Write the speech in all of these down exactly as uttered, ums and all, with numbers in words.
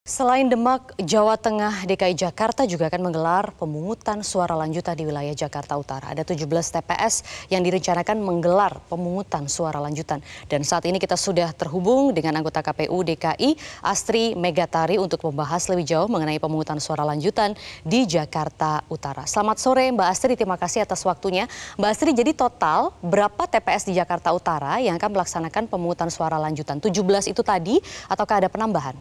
Selain Demak, Jawa Tengah, D K I Jakarta juga akan menggelar pemungutan suara lanjutan di wilayah Jakarta Utara. Ada tujuh belas T P S yang direncanakan menggelar pemungutan suara lanjutan. Dan saat ini kita sudah terhubung dengan anggota K P U D K I, Astri Megatari, untuk membahas lebih jauh mengenai pemungutan suara lanjutan di Jakarta Utara. Selamat sore Mbak Astri, terima kasih atas waktunya. Mbak Astri, jadi total berapa T P S di Jakarta Utara yang akan melaksanakan pemungutan suara lanjutan? tujuh belas itu tadi ataukah ada penambahan?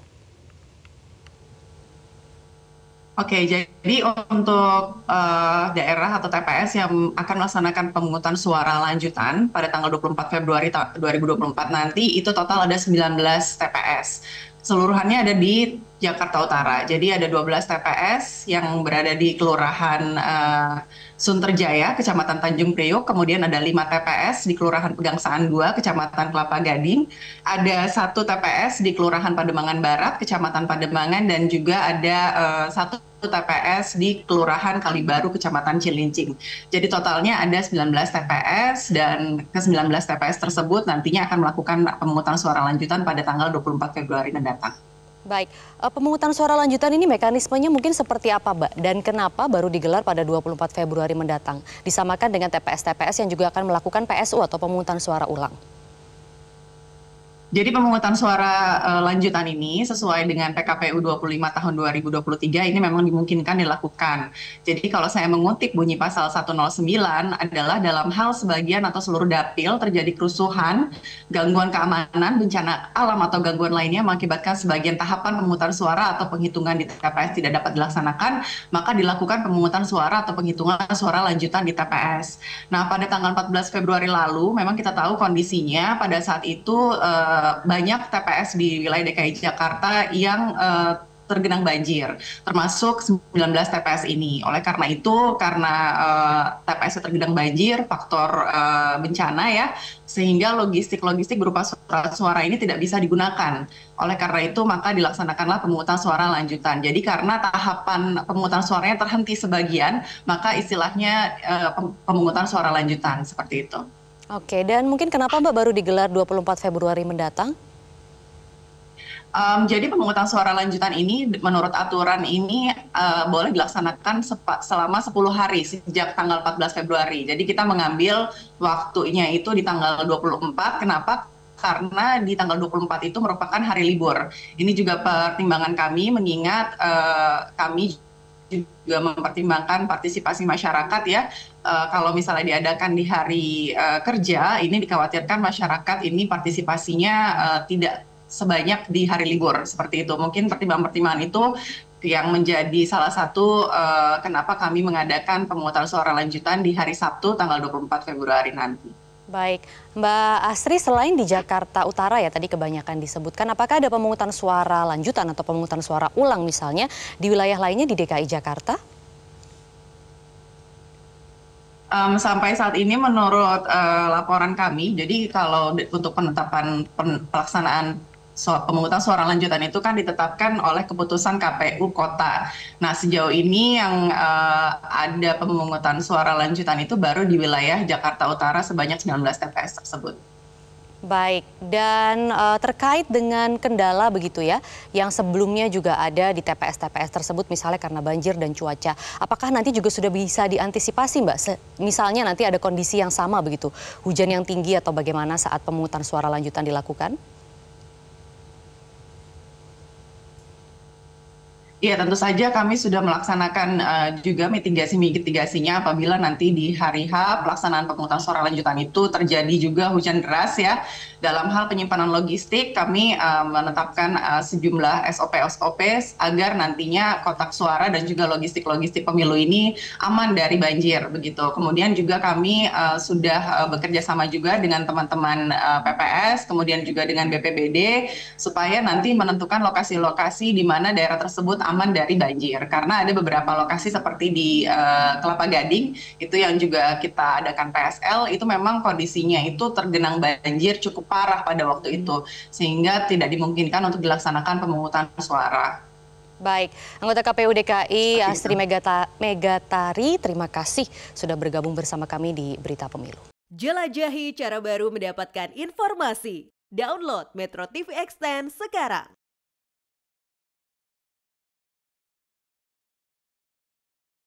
Oke, jadi untuk uh, daerah atau T P S yang akan melaksanakan pemungutan suara lanjutan pada tanggal dua puluh empat Februari dua ribu dua puluh empat nanti, itu total ada sembilan belas T P S. Seluruhannya ada di Jakarta Utara. Jadi ada dua belas T P S yang berada di Kelurahan uh, Sunterjaya, Kecamatan Tanjung Priok. Kemudian ada lima T P S di Kelurahan Pegangsaan dua, Kecamatan Kelapa Gading. Ada satu T P S di Kelurahan Pademangan Barat, Kecamatan Pademangan. Dan juga ada uh, satu T P S di Kelurahan Kalibaru, Kecamatan Cilincing. Jadi totalnya ada sembilan belas T P S, dan ke sembilan belas T P S tersebut nantinya akan melakukan pemungutan suara lanjutan pada tanggal dua puluh empat Februari mendatang. Baik, pemungutan suara lanjutan ini mekanismenya mungkin seperti apa, Mbak? Dan kenapa baru digelar pada dua puluh empat Februari mendatang? Disamakan dengan T P S-T P S yang juga akan melakukan P S U atau pemungutan suara ulang. Jadi pemungutan suara uh, lanjutan ini sesuai dengan P K P U dua puluh lima tahun dua ribu dua puluh tiga ini memang dimungkinkan dilakukan. Jadi kalau saya mengutip bunyi pasal seratus sembilan adalah dalam hal sebagian atau seluruh dapil terjadi kerusuhan, gangguan keamanan, bencana alam atau gangguan lainnya mengakibatkan sebagian tahapan pemungutan suara atau penghitungan di T P S tidak dapat dilaksanakan, maka dilakukan pemungutan suara atau penghitungan suara lanjutan di T P S. Nah, pada tanggal empat belas Februari lalu memang kita tahu kondisinya pada saat itu uh, banyak T P S di wilayah D K I Jakarta yang uh, tergenang banjir, termasuk sembilan belas T P S ini. Oleh karena itu, karena uh, T P S tergenang banjir, faktor uh, bencana ya, sehingga logistik-logistik berupa surat suara ini tidak bisa digunakan. Oleh karena itu, maka dilaksanakanlah pemungutan suara lanjutan. Jadi karena tahapan pemungutan suaranya terhenti sebagian, maka istilahnya uh, pemungutan suara lanjutan, seperti itu. Oke, dan mungkin kenapa Mbak baru digelar dua puluh empat Februari mendatang? Um, jadi pemungutan suara lanjutan ini menurut aturan ini uh, boleh dilaksanakan selama sepuluh hari sejak tanggal empat belas Februari. Jadi kita mengambil waktunya itu di tanggal dua puluh empat. Kenapa? Karena di tanggal dua puluh empat itu merupakan hari libur. Ini juga pertimbangan kami mengingat uh, kami juga mempertimbangkan partisipasi masyarakat ya. Uh, kalau misalnya diadakan di hari uh, kerja, ini dikhawatirkan masyarakat ini partisipasinya uh, tidak sebanyak di hari libur, seperti itu. Mungkin pertimbangan-pertimbangan itu yang menjadi salah satu uh, kenapa kami mengadakan pemungutan suara lanjutan di hari Sabtu tanggal dua puluh empat Februari nanti. Baik, Mbak Astri, selain di Jakarta Utara ya tadi kebanyakan disebutkan, apakah ada pemungutan suara lanjutan atau pemungutan suara ulang misalnya di wilayah lainnya di D K I Jakarta? Um, sampai saat ini menurut uh, laporan kami, jadi kalau untuk penetapan pen, pelaksanaan So, pemungutan suara lanjutan itu kan ditetapkan oleh keputusan K P U Kota. Nah, sejauh ini yang uh, ada pemungutan suara lanjutan itu baru di wilayah Jakarta Utara sebanyak sembilan belas T P S tersebut. Baik, dan uh, terkait dengan kendala begitu ya, yang sebelumnya juga ada di T P S-T P S tersebut misalnya karena banjir dan cuaca. Apakah nanti juga sudah bisa diantisipasi Mbak? Se misalnya nanti ada kondisi yang sama begitu, hujan yang tinggi atau bagaimana saat pemungutan suara lanjutan dilakukan? Iya, tentu saja kami sudah melaksanakan uh, juga mitigasi-mitigasinya apabila nanti di hari H pelaksanaan pemungutan suara lanjutan itu terjadi juga hujan deras ya. Dalam hal penyimpanan logistik, kami uh, menetapkan uh, sejumlah S O P-S O P agar nantinya kotak suara dan juga logistik-logistik pemilu ini aman dari banjir begitu. Kemudian juga kami uh, sudah uh, bekerja sama juga dengan teman-teman uh, P P S, kemudian juga dengan B P B D supaya nanti menentukan lokasi-lokasi di mana daerah tersebut aman dari banjir, karena ada beberapa lokasi seperti di uh, Kelapa Gading itu yang juga kita adakan P S L, itu memang kondisinya itu tergenang banjir cukup parah pada waktu itu sehingga tidak dimungkinkan untuk dilaksanakan pemungutan suara. Baik, anggota K P U D K I Astri Megatari, terima kasih sudah bergabung bersama kami di Berita Pemilu. Jelajahi cara baru mendapatkan informasi. Download Metro T V Extend sekarang.